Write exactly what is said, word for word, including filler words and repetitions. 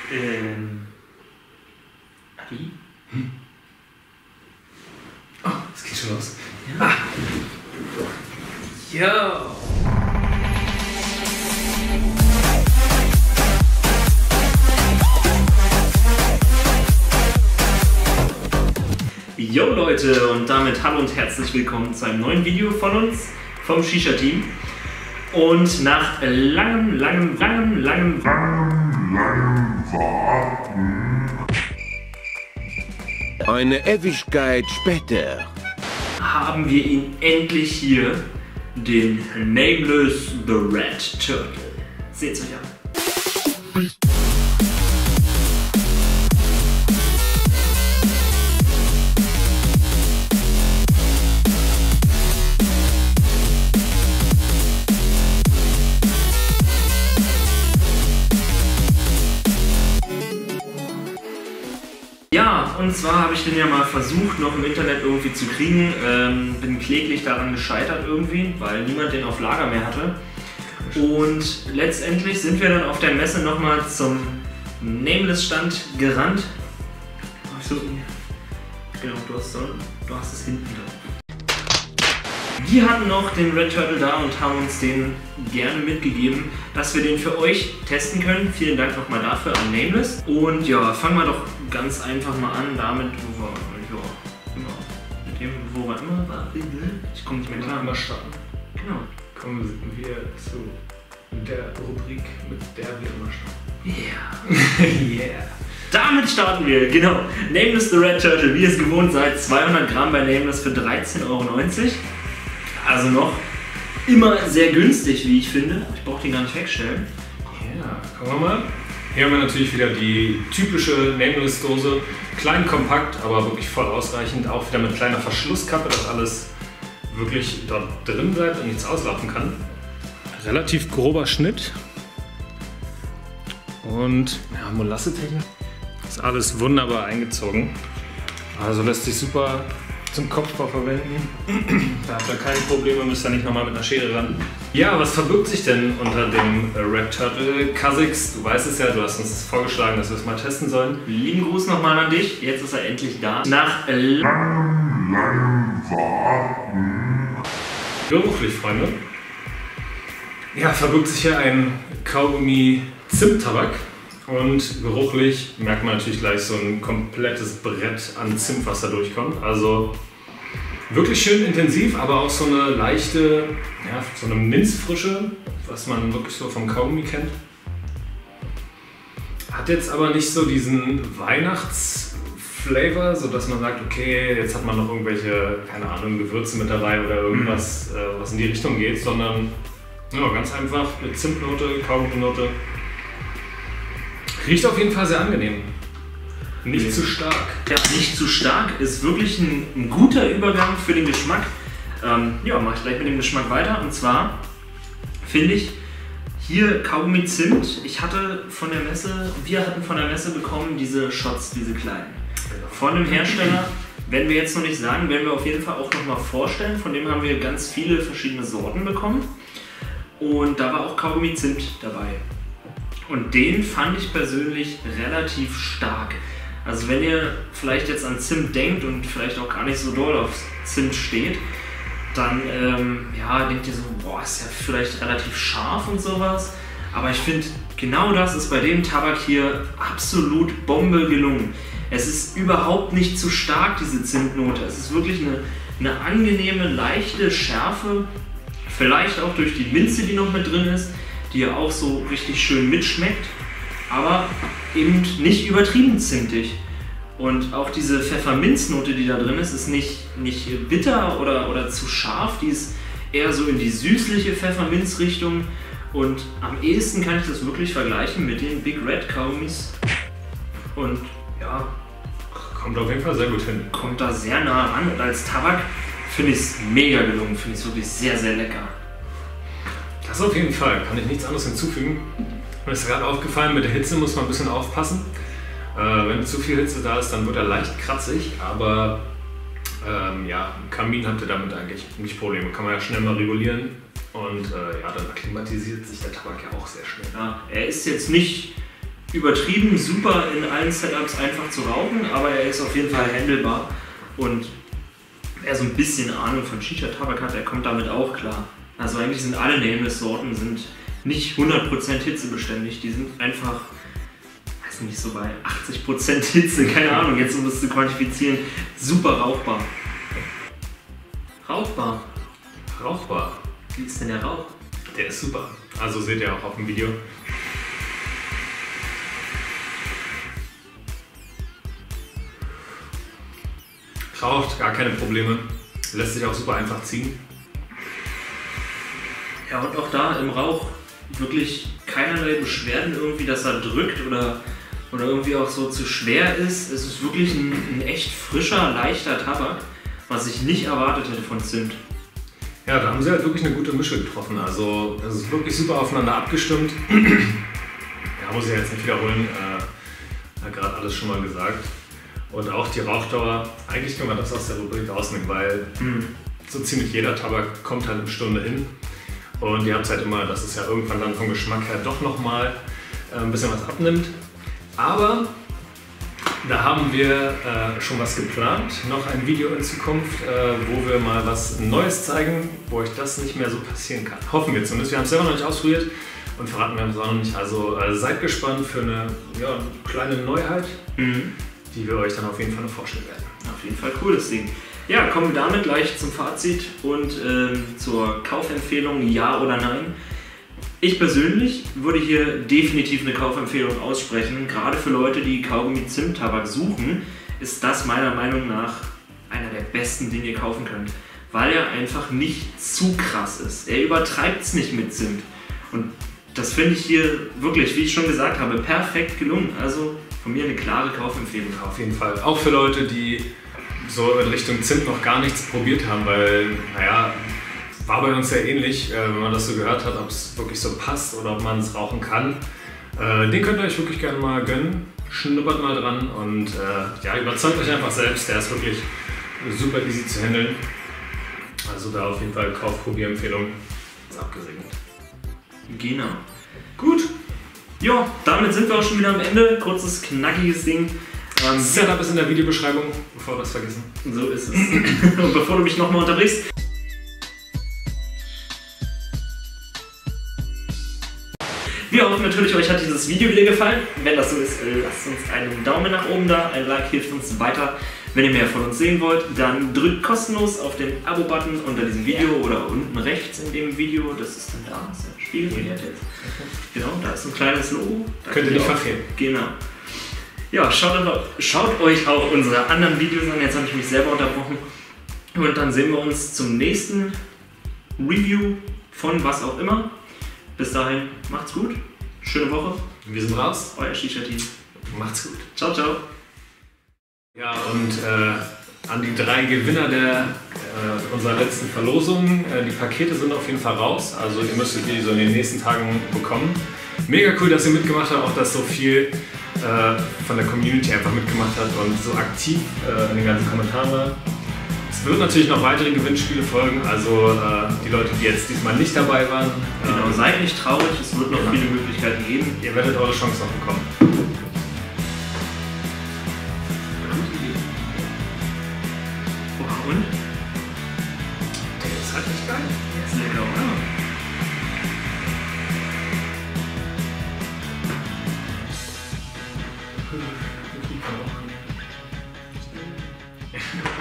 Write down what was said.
Ähm. Adi? Hm. Oh, es geht schon los. Ja. Ah. Yo! Yo Leute, und damit hallo und herzlich willkommen zu einem neuen Video von uns, vom Shisha-Team. Und nach langem, langem, langem, langem, langem, langem Warten, eine Ewigkeit später, haben wir ihn endlich hier, den Nameless The Red Turtle. Seht's euch an. Ja, und zwar habe ich den ja mal versucht, noch im Internet irgendwie zu kriegen. Ähm, bin kläglich daran gescheitert irgendwie, weil niemand den auf Lager mehr hatte. Und letztendlich sind wir dann auf der Messe nochmal zum Nameless-Stand gerannt. So, genau, du hast, du hast es hinten da. Die hatten noch den Red Turtle da und haben uns den gerne mitgegeben, dass wir den für euch testen können. Vielen Dank nochmal dafür an Nameless. Und ja, fangen wir doch ganz einfach mal an damit, wo wir, ja, immer, mit dem, wo wir immer waren. Ich komme nicht mehr klar. Immer starten. Genau. Kommen wir zu der Rubrik, mit der wir immer starten. Yeah. Yeah. Damit starten wir, genau. Nameless The Red Turtle, wie ihr es gewohnt seid, zweihundert Gramm bei Nameless für dreizehn Euro neunzig. Also noch immer sehr günstig, wie ich finde. Ich brauche den gar nicht wegstellen. Ja, gucken wir mal. Hier haben wir natürlich wieder die typische Nameless-Dose. Klein, kompakt, aber wirklich voll ausreichend. Auch wieder mit kleiner Verschlusskappe, dass alles wirklich dort drin bleibt und nichts auslaufen kann. Relativ grober Schnitt. Und ja, Molasse-Technik. Ist alles wunderbar eingezogen. Also lässt sich super zum Kopfbau verwenden. Da habt ihr keine Probleme, müsst ihr nicht nochmal mit einer Schere ran. Ja, was verbirgt sich denn unter dem Red Turtle? Kha'Zix, du weißt es ja, du hast uns das vorgeschlagen, dass wir es mal testen sollen. Lieben Gruß nochmal an dich, jetzt ist er endlich da. Nach langem, langem Warten. Geruchlich, Freunde. Ja, verbirgt sich hier ein Kaugummi Zimttabak. Und geruchlich merkt man natürlich gleich so ein komplettes Brett an Zimt, was da durchkommt. Also wirklich schön intensiv, aber auch so eine leichte, ja, so eine Minzfrische, was man wirklich so vom Kaugummi kennt. Hat jetzt aber nicht so diesen Weihnachtsflavor, sodass man sagt, okay, jetzt hat man noch irgendwelche, keine Ahnung, Gewürze mit dabei oder irgendwas, mhm. äh, was in die Richtung geht, sondern ja, ganz einfach eine Zimtnote, Kaugumminote. Riecht auf jeden Fall sehr angenehm. Nicht zu stark. Ja, nicht zu stark. Ist wirklich ein, ein guter Übergang für den Geschmack. Ähm, ja, mache ich gleich mit dem Geschmack weiter. Und zwar finde ich hier Kaugummi Zimt. Ich hatte von der Messe, wir hatten von der Messe bekommen diese Shots, diese kleinen. Von dem Hersteller, werden wir jetzt noch nicht sagen, werden wir auf jeden Fall auch nochmal vorstellen. Von dem haben wir ganz viele verschiedene Sorten bekommen. Und da war auch Kaugummi Zimt dabei. Und den fand ich persönlich relativ stark. Also wenn ihr vielleicht jetzt an Zimt denkt und vielleicht auch gar nicht so doll auf Zimt steht, dann ähm, ja, denkt ihr so, boah, ist ja vielleicht relativ scharf und sowas. Aber ich finde, genau das ist bei dem Tabak hier absolut Bombe gelungen. Es ist überhaupt nicht zu stark, diese Zimtnote. Es ist wirklich eine, eine angenehme, leichte Schärfe. Vielleicht auch durch die Minze, die noch mit drin ist, die ja auch so richtig schön mitschmeckt, aber eben nicht übertrieben zimtig. Und auch diese Pfefferminznote, die da drin ist, ist nicht, nicht bitter oder, oder zu scharf, die ist eher so in die süßliche Pfefferminzrichtung. Und am ehesten kann ich das wirklich vergleichen mit den Big Red Kaugummis. Und ja, kommt auf jeden Fall sehr gut hin. Kommt da sehr nah ran und als Tabak finde ich es mega gelungen, finde ich es wirklich sehr, sehr lecker. Das auf jeden Fall, kann ich nichts anderes hinzufügen. Mir ist gerade aufgefallen, mit der Hitze muss man ein bisschen aufpassen. Äh, wenn zu viel Hitze da ist, dann wird er leicht kratzig, aber ähm, ja, im Kamin habt ihr damit eigentlich nicht Probleme. Kann man ja schnell mal regulieren und äh, ja, dann akklimatisiert sich der Tabak ja auch sehr schnell. Ja, er ist jetzt nicht übertrieben super in allen Setups einfach zu rauchen, aber er ist auf jeden Fall handelbar. Und wer so ein bisschen Ahnung von Shisha-Tabak hat, der kommt damit auch klar. Also eigentlich sind alle Nameless-Sorten sind nicht hundert Prozent hitzebeständig, die sind einfach, weiß nicht, so bei achtzig Prozent Hitze, keine Ahnung, jetzt um das zu quantifizieren, super rauchbar. Rauchbar. Rauchbar. Wie ist denn der Rauch? Der ist super. Also seht ihr auch auf dem Video. Raucht, gar keine Probleme. Lässt sich auch super einfach ziehen. Ja, und auch da im Rauch wirklich keinerlei Beschwerden irgendwie, dass er drückt oder, oder irgendwie auch so zu schwer ist. Es ist wirklich ein, ein echt frischer, leichter Tabak, was ich nicht erwartet hätte von Zimt. Ja, da haben sie halt wirklich eine gute Mische getroffen. Also es ist wirklich super aufeinander abgestimmt. Ja, muss ich jetzt nicht wiederholen. Äh, hat gerade alles schon mal gesagt. Und auch die Rauchdauer, eigentlich kann man das aus der Rubrik rausnehmen, weil mhm. so ziemlich jeder Tabak kommt halt eine Stunde hin. Und ihr habt halt immer, dass es ja irgendwann dann vom Geschmack her doch nochmal äh, ein bisschen was abnimmt. Aber da haben wir äh, schon was geplant, noch ein Video in Zukunft, äh, wo wir mal was Neues zeigen, wo euch das nicht mehr so passieren kann. Hoffen wir zumindest. Wir haben es selber noch nicht ausprobiert und verraten wir es auch noch nicht. Also äh, seid gespannt für eine ja, kleine Neuheit, mhm. die wir euch dann auf jeden Fall noch vorstellen werden. Auf jeden Fall cooles Ding. Ja, kommen wir damit gleich zum Fazit und ähm, zur Kaufempfehlung, ja oder nein. Ich persönlich würde hier definitiv eine Kaufempfehlung aussprechen. Gerade für Leute, die Kaugummi-Zimt-Tabak suchen, ist das meiner Meinung nach einer der besten, den ihr kaufen könnt. Weil er einfach nicht zu krass ist. Er übertreibt es nicht mit Zimt. Und das finde ich hier wirklich, wie ich schon gesagt habe, perfekt gelungen. Also von mir eine klare Kaufempfehlung. Auf jeden Fall. Auch für Leute, die so in Richtung Zimt noch gar nichts probiert haben, weil, naja, war bei uns ja ähnlich, äh, wenn man das so gehört hat, ob es wirklich so passt oder ob man es rauchen kann. Äh, den könnt ihr euch wirklich gerne mal gönnen. Schnuppert mal dran und äh, ja, überzeugt euch einfach selbst. Der ist wirklich super easy zu handeln. Also da auf jeden Fall Kauf-Probier-Empfehlung. Ist abgesegnet. Genau. Gut. Ja, damit sind wir auch schon wieder am Ende. Kurzes, knackiges Ding. Ähm, Setup ist in der Videobeschreibung, bevor wir das vergessen. So ist es. Und bevor du mich nochmal unterbrichst. Wir hoffen natürlich, euch hat dieses Video wieder gefallen. Wenn das so ist, lasst uns einen Daumen nach oben da. Ein Like hilft uns weiter. Wenn ihr mehr von uns sehen wollt, dann drückt kostenlos auf den Abo-Button unter diesem Video oder unten rechts in dem Video. Das ist dann da, das ist ein Spiel von jetzt. Genau, da ist ein kleines Logo. Da könnt ihr nicht verfehlen. Genau. Ja, schaut, schaut euch auch unsere anderen Videos an. Jetzt habe ich mich selber unterbrochen. Und dann sehen wir uns zum nächsten Review von was auch immer. Bis dahin, macht's gut. Schöne Woche. Wir sind raus. Euer Shisha-Team. Macht's gut. Ciao, ciao. Ja, und äh, an die drei Gewinner der, äh, unserer letzten Verlosung. Äh, die Pakete sind auf jeden Fall raus. Also ihr müsstet die so in den nächsten Tagen bekommen. Mega cool, dass ihr mitgemacht habt. Auch dass so viel äh, von der Community einfach mitgemacht hat und so aktiv äh, in den ganzen Kommentaren war. Es wird natürlich noch weitere Gewinnspiele folgen, also äh, die Leute, die jetzt diesmal nicht dabei waren. Genau, ähm, seid nicht traurig, es wird noch ja. viele Möglichkeiten geben. Ihr werdet eure Chance noch bekommen. Oh, und? Der ist halt nicht geil. Der ist lecker, oder? Ja.